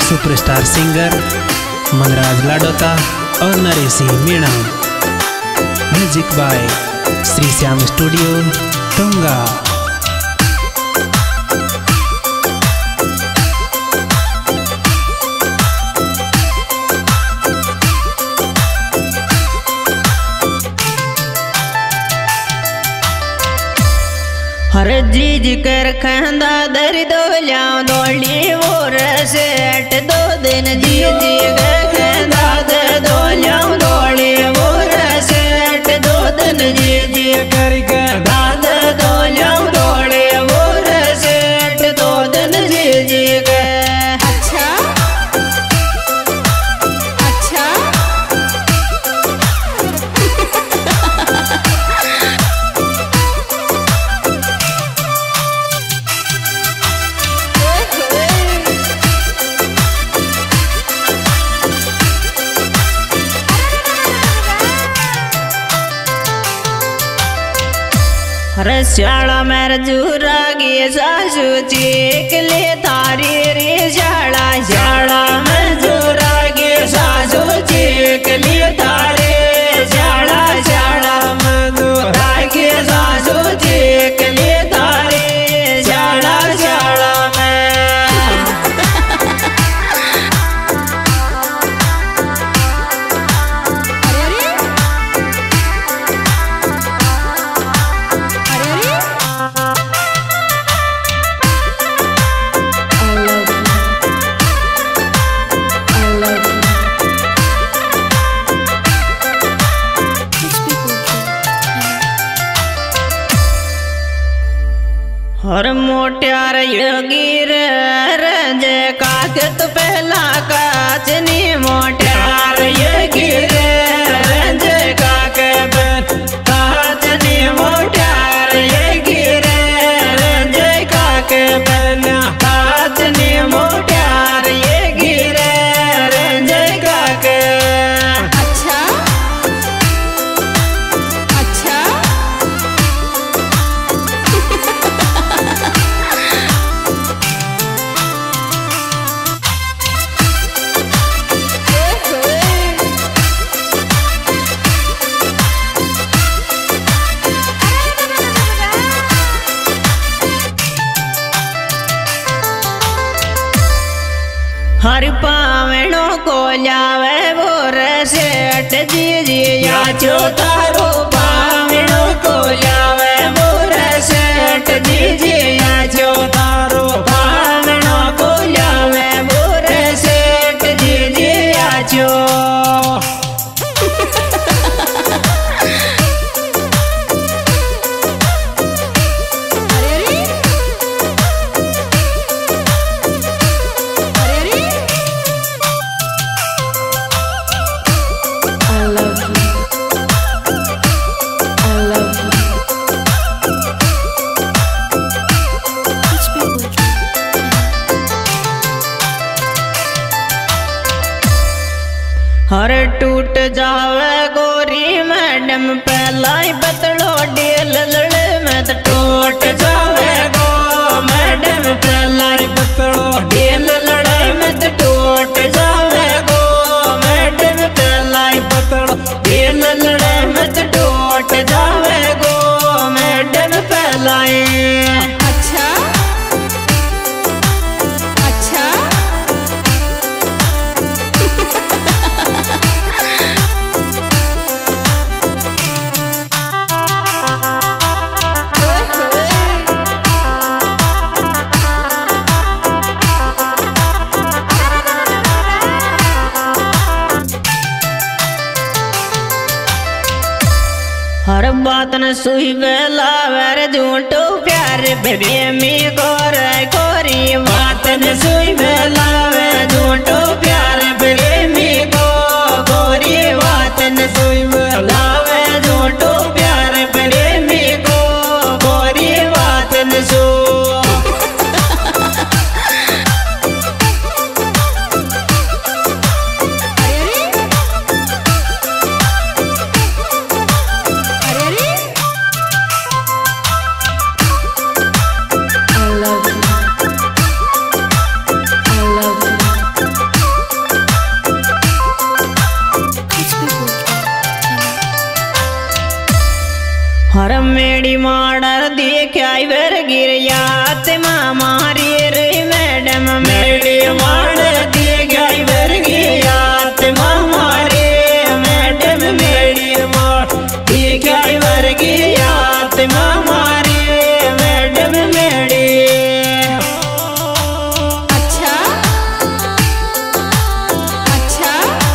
Superstar singer Manraj Ladota और Naresh Singh Meena. Music by Shri Shyam studio Tonga. हर जीज कर खंदा दर दो लाओ दौड़ी वो रसेट दो दिन जीज कर खंदा दर दो लाओ दौड़ी वो रसेट दो दिन जीज कर खंदा दर दो लाओ दौड़ी वो रसेट दो दिन जीज कर। अच्छा अच्छा रस्याला मेर जूरा गे सासू चीक ले तारी रे शाला शाला में जूरा गे सासू चीक ले तारे शाला शाला में जूरा गे सासू चीक ले तारे शाला शाला में। हर मोट्यार योगीर रंज कागत पहला काचनी मोट्यार योगीर रंज कागत काचनी मोट्यार योगीर रंज कागत पहला काचनी मोट्यार योगीर रंज कागत। अच्छा अच्छा हर पावणों को लावे वो रसेट जीजी या चो तारो पावणों को लावे वो रसेट जीजी या चो तारो पावणों को लावे वो रसेट जीजी या चो। हर टूट जावे गोरी मैडम पहला ही बतलो डेल लड़े में तो टूट जावे गो मैडम पहला ही बतलो डेल लड़े में तो टूट जावे गो मैडम पहला ही बतलो डेल लड़े में तो टूट जावे गो मैडम पहला ही। अच्छा अच्छा हर बात न सुई बेला वर झूठो प्यार बेबी मी गोर गोरी बात न सुई बेला वर झूठो प्यार बेबी मी गो गोरी बात न सुई बेला वर झूठो प्यार बेबी मी गो गोरी बात न सु। I love you. मेरी माडर दिखाई वर गिरियात मामारी रे मैडम मेरी माडर दिखाई वर गिरियात मामारी मैडम मेरी माडर दिखाई वर गिरियात मामारी मैडम मेरी। अच्छा अच्छा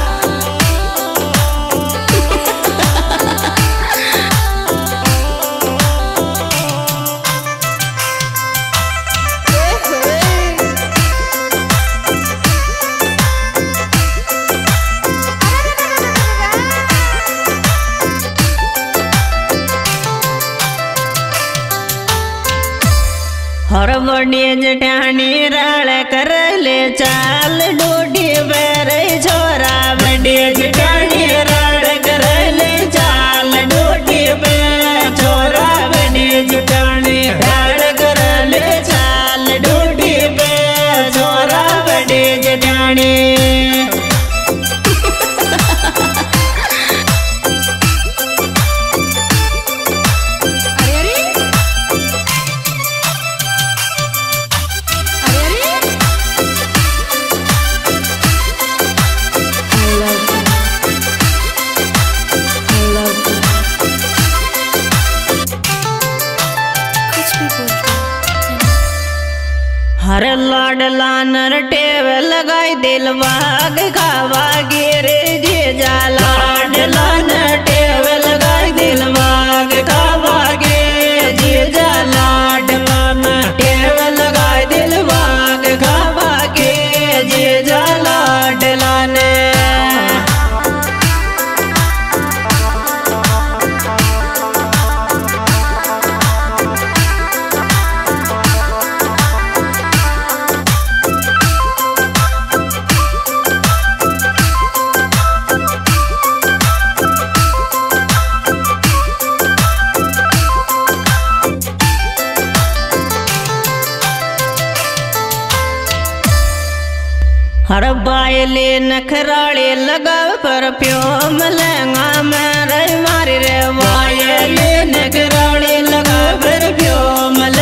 हर बड़ी जटानी राल कर ले चाल डोडी बैर छोरा बड़ी जटानी राल कर ले चाल डोडी बैर छोरा बड़ी जटानी राल कर ले चाल डोडी बैर छोरा बड़ी जटानी। हर लाडला नर टेव लगाई दिल बाग खावा गिरे जे जा लाडला नर टेव लगाई दिल बाग खावा गे जे जा लाडला नर टेव लगाई दिल बाग खावा गे जे जा लाडला ने। हर बायले नखराले लगा परफ्यूम लहंगा मेरे मारी रे बायले नखराले लगा परफ्यूम